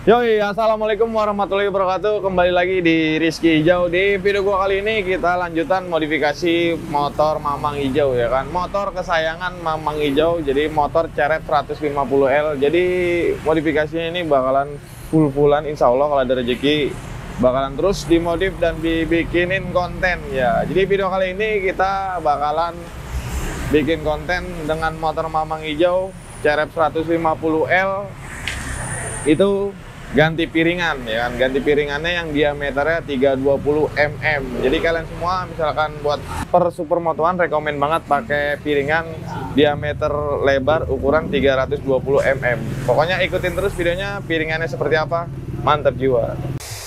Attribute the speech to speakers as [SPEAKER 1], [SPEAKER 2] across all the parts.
[SPEAKER 1] Yoi, assalamualaikum warahmatullahi wabarakatuh. Kembali lagi di Rizky Hijau. Di video gua kali ini kita lanjutan modifikasi motor Mamang Hijau ya kan. Motor kesayangan Mamang Hijau. Jadi motor ceret 150L. Jadi modifikasinya ini bakalan full-fullan, insya Allah kalau ada rezeki bakalan terus dimodif dan dibikinin konten ya. Jadi video kali ini kita bakalan bikin konten dengan motor Mamang Hijau ceret 150L. Itu ganti piringan ya kan, ganti piringannya yang diameternya 320 mm. Jadi kalian semua misalkan buat per supermotoan rekomen banget pakai piringan diameter lebar ukuran 320 mm. Pokoknya ikutin terus videonya, piringannya seperti apa, mantap jiwa.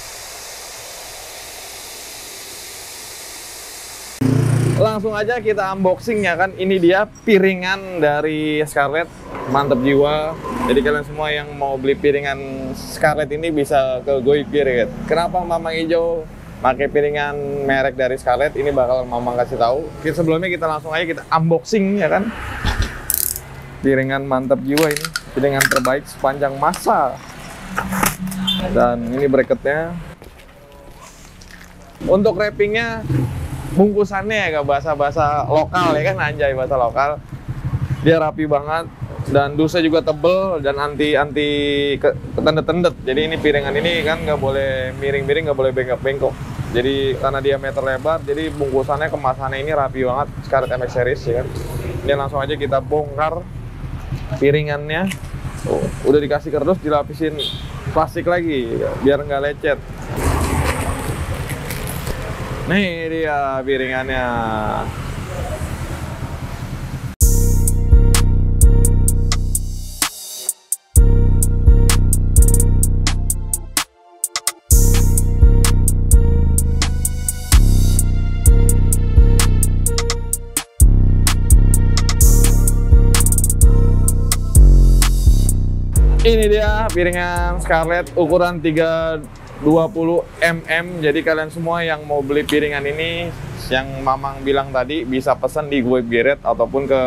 [SPEAKER 1] Langsung aja kita unboxing ya kan. Ini dia piringan dari Scarlett, mantep jiwa. Jadi kalian semua yang mau beli piringan Scarlett ini bisa ke Goib Gear ya. Kenapa Mamang Hijau pakai piringan merek dari Scarlett? Ini bakal Mamang kasih tahu. Sebelumnya kita langsung aja kita unboxing ya kan. Piringan mantep jiwa ini, piringan terbaik sepanjang masa. Dan ini bracketnya. Untuk wrappingnya, bungkusannya agak bahasa-bahasa lokal ya kan, anjay bahasa lokal. Dia rapi banget dan dusnya juga tebel dan anti ketendet-tendet. Jadi ini piringan ini kan nggak boleh miring-miring, nggak boleh bengkok-bengkok. Jadi karena diameter lebar, jadi bungkusannya, kemasannya ini rapi banget, Scarlett MX Series ya kan. Ini langsung aja kita bongkar piringannya. Udah dikasih kardus, dilapisin plastik lagi biar nggak lecet. Nih dia piringannya. Ini dia piringan Scarlett ukuran 320 mm. Jadi kalian semua yang mau beli piringan ini, yang Mamang bilang tadi, bisa pesan di Goib Gear ataupun ke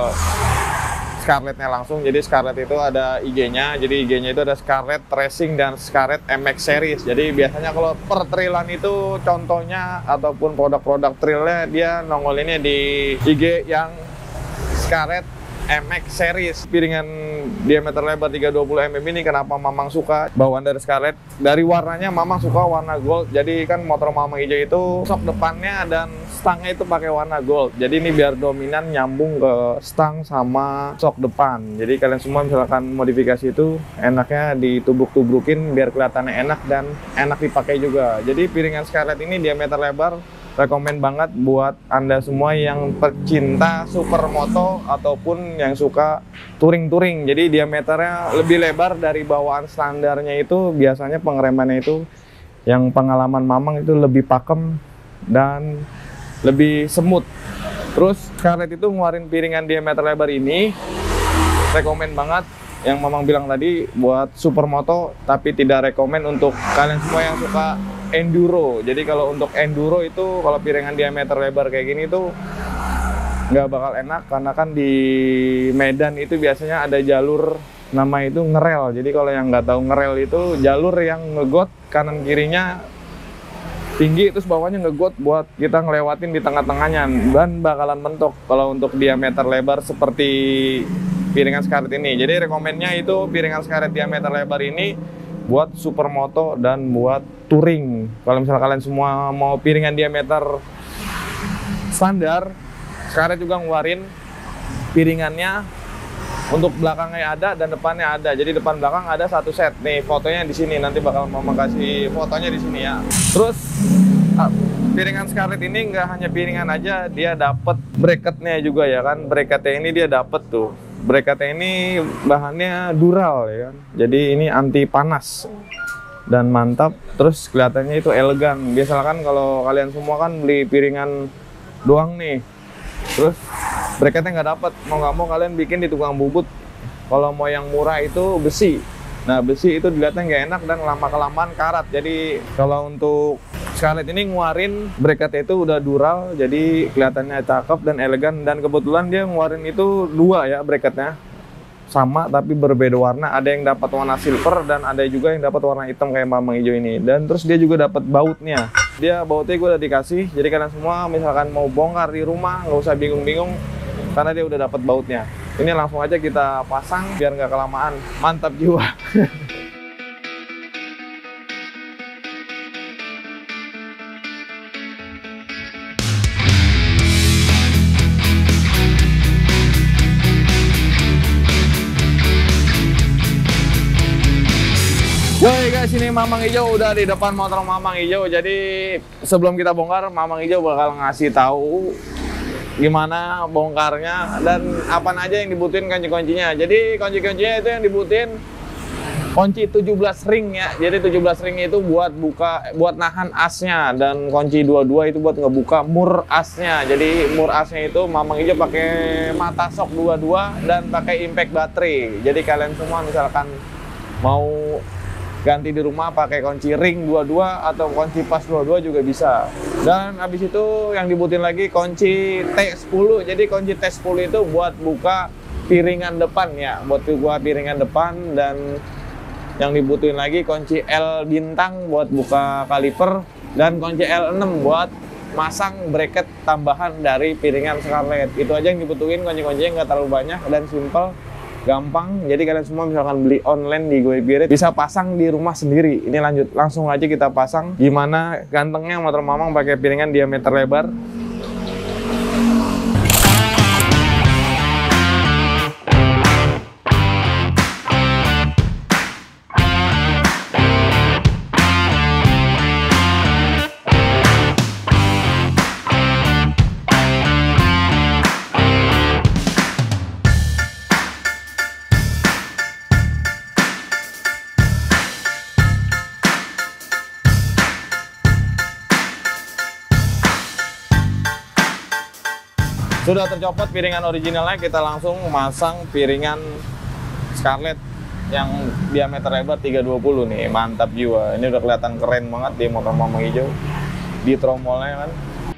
[SPEAKER 1] Scarlettnya langsung. Jadi Scarlett itu ada IG-nya. Jadi IG-nya itu ada Scarlett Racing dan Scarlett MX Series. Jadi biasanya kalau per trailan itu contohnya ataupun produk-produk trailnya dia nongolinnya di IG yang Scarlett MX Series. Piringan diameter lebar 320 mm ini kenapa Mamang suka bawaan dari Scarlett? Dari warnanya Mamang suka warna gold. Jadi kan motor Mamang Hijau itu sok depannya dan stangnya itu pakai warna gold. Jadi ini biar dominan nyambung ke stang sama sok depan. Jadi kalian semua misalkan modifikasi itu enaknya ditubruk-tubrukin biar kelihatannya enak dan enak dipakai juga. Jadi piringan Scarlett ini diameter lebar, rekomen banget buat Anda semua yang pecinta supermoto ataupun yang suka touring-touring. Jadi diameternya lebih lebar dari bawaan standarnya itu. Biasanya pengeremannya itu yang pengalaman Mamang itu lebih pakem dan lebih semut. Terus Scarlett itu ngeluarin piringan diameter lebar ini, rekomen banget yang Mamang bilang tadi buat supermoto, tapi tidak rekomen untuk kalian semua yang suka enduro. Jadi kalau untuk enduro itu, kalau piringan diameter lebar kayak gini tuh nggak bakal enak, karena kan di Medan itu biasanya ada jalur nama itu ngerel. Jadi kalau yang nggak tahu, ngerel itu jalur yang ngegot kanan kirinya tinggi, terus bawahnya ngegot buat kita ngelewatin di tengah-tengahnya dan bakalan mentok kalau untuk diameter lebar seperti piringan Scarlett ini. Jadi rekomennya itu piringan Scarlett diameter lebar ini buat supermoto dan buat touring. Kalau misalnya kalian semua mau piringan diameter standar, Scarlett juga ngeluarin piringannya untuk belakangnya ada dan depannya ada. Jadi depan belakang ada satu set. Nih fotonya di sini, nanti bakal mau kasih fotonya di sini ya. Terus piringan Scarlett ini nggak hanya piringan aja, dia dapat bracketnya juga ya kan. Bracketnya ini dia dapat tuh. Bracketnya ini bahannya dural ya kan. Jadi ini anti panas dan mantap. Terus kelihatannya itu elegan. Biasanya kan kalau kalian semua kan beli piringan doang nih, terus bracketnya nggak dapat, mau nggak mau kalian bikin di tukang bubut. Kalau mau yang murah itu besi. Nah besi itu dilihatnya nggak enak dan lama-kelamaan karat. Jadi kalau untuk Scarlett ini ngeluarin bracketnya itu udah dural, jadi kelihatannya cakep dan elegan. Dan kebetulan dia ngeluarin itu dua ya bracketnya. sama tapi berbeda warna. Ada yang dapat warna silver dan ada juga yang dapat warna hitam kayak mamang hijau ini. Dan terus dia juga dapat bautnya. Dia bautnya gue udah dikasih. Jadi kalian semua misalkan mau bongkar di rumah nggak usah bingung-bingung karena dia udah dapat bautnya. Ini langsung aja kita pasang biar nggak kelamaan. Mantap jiwa. Yoi guys, ini Mamang Hijau udah di depan motor Mamang Hijau. Jadi sebelum kita bongkar, Mamang Hijau bakal ngasih tahu gimana bongkarnya dan apa aja yang dibutuhin kunci-kuncinya. Jadi kunci-kuncinya itu yang dibutuhin kunci 17 ring ya. Jadi 17 ring itu buat buat nahan asnya, dan kunci 22 itu buat ngebuka mur asnya. Jadi mur asnya itu Mamang Hijau pakai mata shock 22 dan pakai impact baterai. Jadi kalian semua misalkan mau ganti di rumah pakai kunci ring 22 atau kunci pas 22 juga bisa. Dan habis itu yang dibutuhin lagi kunci T10. Jadi kunci T10 itu buat buka piringan depan ya, buat buka piringan depan. Dan yang dibutuhin lagi kunci L bintang buat buka kaliper, dan kunci L6 buat masang bracket tambahan dari piringan Scarlett. Itu aja yang dibutuhin. Kunci-kuncinya nggak terlalu banyak dan simple, gampang. Jadi kalian semua misalkan beli online di GoIPirit bisa pasang di rumah sendiri. Ini langsung aja kita pasang. Gimana gantengnya motor Mamang pakai piringan diameter lebar. Sudah tercopot piringan originalnya, kita langsung masang piringan Scarlett yang diameter lebar 320 nih. Mantap jiwa. Ini udah kelihatan keren banget di motor Mamang Hijau. Di tromolnya kan.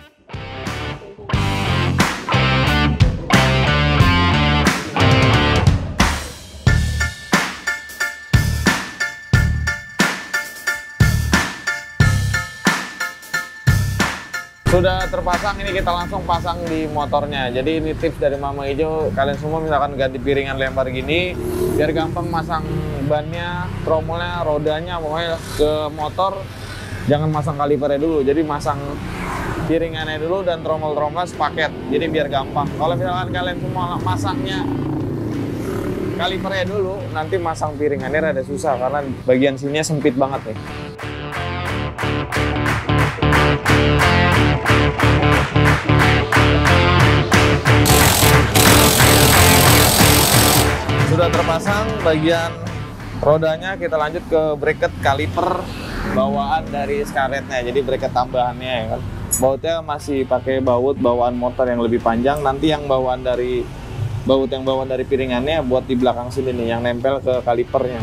[SPEAKER 1] Sudah terpasang, ini kita langsung pasang di motornya. Jadi ini tips dari Mamang Hijau, kalian semua misalkan ganti piringan lebar gini biar gampang masang bannya, tromolnya, rodanya, pokoknya ke motor jangan masang kalipernya dulu. Jadi masang piringannya dulu dan tromol-tromolnya sepaket. Jadi biar gampang. Kalau misalkan kalian semua masangnya kalipernya dulu, nanti masang piringannya rada susah karena bagian sininya sempit banget nih. Sudah terpasang bagian rodanya, kita lanjut ke bracket kaliper bawaan dari Scarlettnya. Jadi bracket tambahannya ya kan. Bautnya masih pakai baut bawaan motor yang lebih panjang. Nanti yang bawaan dari piringannya buat di belakang sini nih, yang nempel ke kalipernya.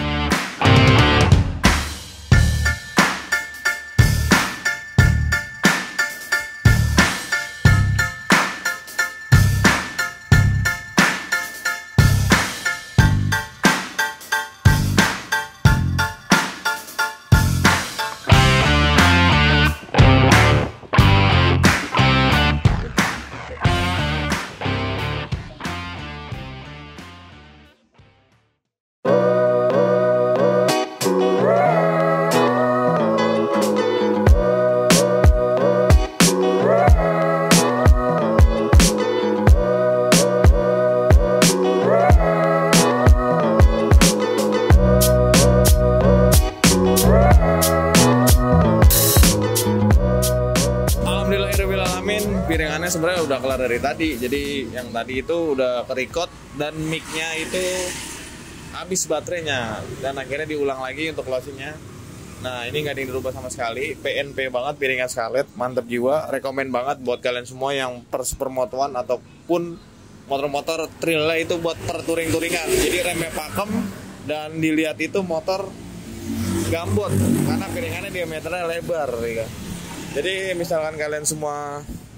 [SPEAKER 1] Piringannya sebenarnya udah kelar dari tadi. Jadi yang tadi itu udah kerikot dan mic-nya itu habis baterainya, dan akhirnya diulang lagi untuk closing-nya. Nah ini nggak ada yang dirubah sama sekali. PNP banget piringan Scarlett, mantep jiwa. Rekomen banget buat kalian semua yang permotoan ataupun motor-motor trailnya itu buat per touring-touringan. Jadi remnya pakem dan dilihat itu motor gambot karena piringannya diameternya lebar ya. Jadi misalkan kalian semua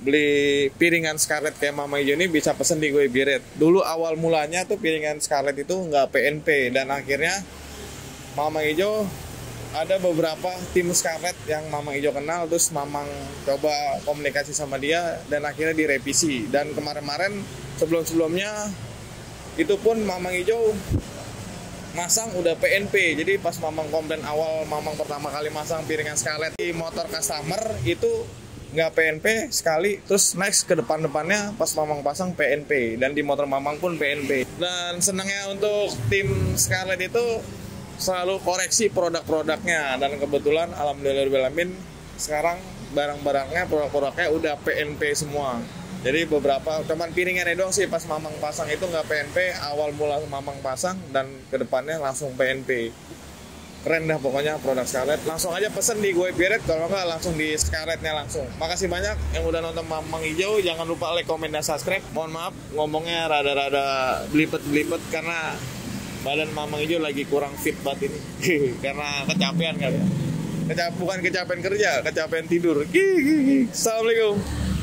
[SPEAKER 1] beli piringan Scarlett kayak Mama Ijo ini bisa pesen di Gue Biret. Dulu awal mulanya tuh piringan Scarlett itu nggak PNP, dan akhirnya Mama Ijo ada beberapa tim Scarlett yang Mama Ijo kenal, terus Mamang coba komunikasi sama dia dan akhirnya direvisi. Dan kemarin-kemarin sebelum-sebelumnya itu pun Mamang Ijo masang udah PNP. Jadi pas Mamang komplain awal Mamang pertama kali masang piringan Scarlett di motor customer itu nggak PNP sekali, terus next ke depan-depannya pas Mamang pasang PNP, dan di motor Mamang pun PNP. Dan senangnya untuk tim Scarlett itu selalu koreksi produk-produknya, dan kebetulan alhamdulillahirrahmanirrahim sekarang barang-barangnya, produk-produknya udah PNP semua. Jadi beberapa cuman piringannya doang sih pas Mamang pasang itu nggak PNP, awal mula Mamang pasang, dan kedepannya langsung PNP. Keren dah pokoknya produk Scarlett. Langsung aja pesen di Gue Biret, kalau nggak langsung di Scarlettnya langsung. Makasih banyak yang udah nonton Mamang Ijo. Jangan lupa like, komen, dan subscribe. Mohon maaf ngomongnya rada-rada belipet-belipet karena badan Mamang Ijo lagi kurang fit banget ini. Karena kecapean kali ya. Bukan kecapean kerja, kecapean tidur. Assalamualaikum.